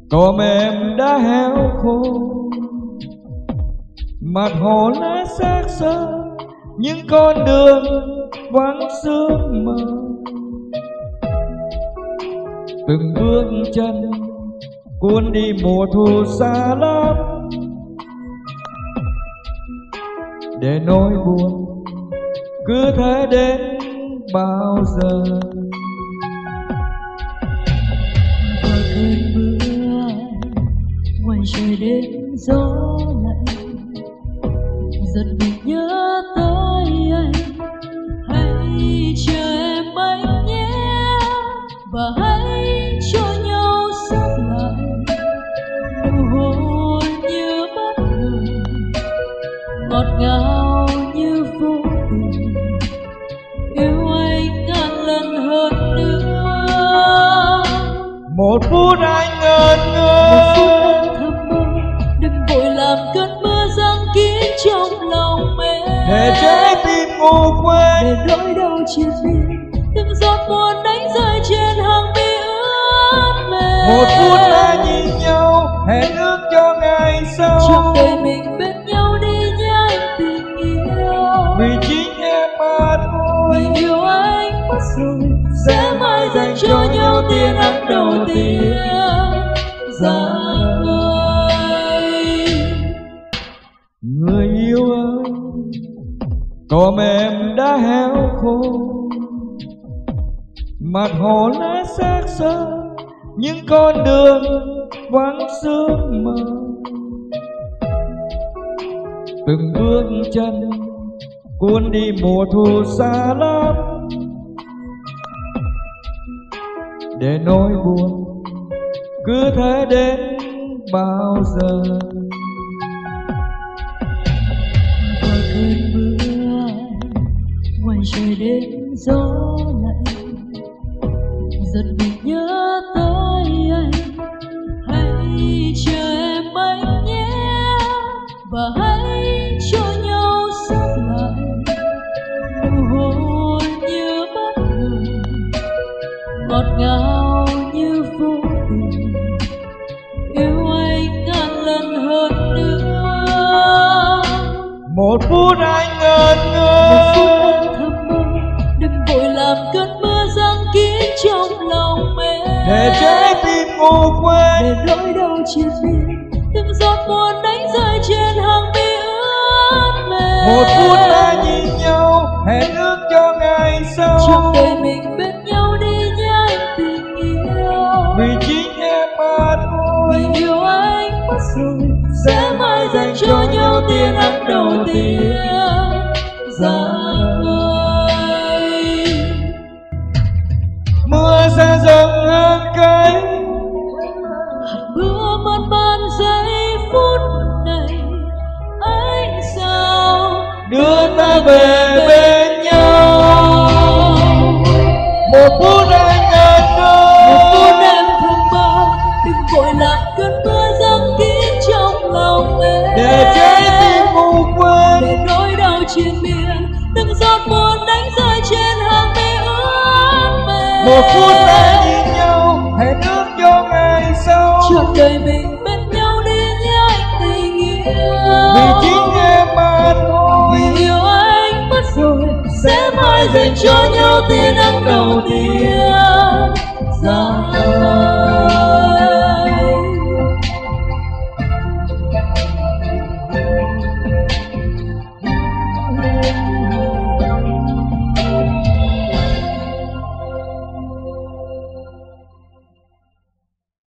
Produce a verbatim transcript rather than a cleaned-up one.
cỏ mềm đã héo khô, mặt hồ lá xác xơ, những con đường vắng sương mờ. Từng bước chân cuốn đi mùa thu xa lắm, để nỗi buồn cứ thế đến bao giờ. Và cơn mưa ngoài trời đêm gió lạnh, giật mình nhớ tới anh. Hãy chờ em anh nhé, và hãy cho nhau sắp lại. Nụ hôn như bất ngờ, ngọt ngào như vô tình, yêu anh ngàn lần hơn nữa. Một phút anh ngẩn Một phút ngơ, anh thầm mơ, đừng vội làm cơn mưa giăng kín trong lòng em, để trái tim ngủ quên, để nỗi đau triền miên từng giọt buồn đánh rơi trên hàng mi ướt mềm. một phút ta nhìn nhau hẹn ước cho ngày sau, trong đời mình bên nhau đi nhé anh tình yêu. vì chính em mà thôi. Vì yêu anh mất rồi, sẽ mãi dành cho nhau tia nắng đầu tiên. Rằng ơi, Người yêu ơi, cỏ mềm đã héo khô, mặt hồ lá xác xơ, những con đường vắng sương mờ. Từng bước chân cuốn đi mùa thu xa lắm, để nỗi buồn cứ thế đến bao giờ. và cơn mưa ngoài trời đêm gió lạnh, giật mình nhớ tới anh. Hãy chờ em anh nhé, và hãy cho nhau sắp lại. Nụ hôn như bất ngờ, ngọt ngào như vô tình, yêu anh ngàn lần hơn nữa. Một phút anh ngẩn Một phút ngơ, anh thầm mơ, đừng vội làm cơn mưa giăng kín trong lòng em, để trái tim ngủ quên, để nỗi đau triền miên từng giọt buồn đánh rơi trên hàng mi ướt mềm. một phút ta nhìn nhau hẹn ước cho ngày sau, trong đời mình bên nhau đi nhé anh tình yêu. vì chính em mà thôi. Vì yêu anh mất rồi, sẽ mãi dành cho nhau tia nắng đầu tiên. Rằng ơi, Mưa sẽ dâng hương cây, hạt mưa man ban giây phút này, anh sao đưa ta về bên nhau. Một phút anh ngẩn một phút ngơ, em thầm mơ, đừng vội làm cơn mưa giăng kín trong lòng em, để trái tim ngủ quên, để nỗi đau triền miên từng giọt buồn đánh rơi trên hàng mi ướt mềm. một phút ta nhìn nhau hẹn ước cho ngày sau, Trọn đời mình bên nhau đi nhé anh tình yêu. vì chính em mà thôi. Vì yêu anh mất rồi, sẽ mãi dành cho nhau tia nắng đầu tiên. Rằng ơi,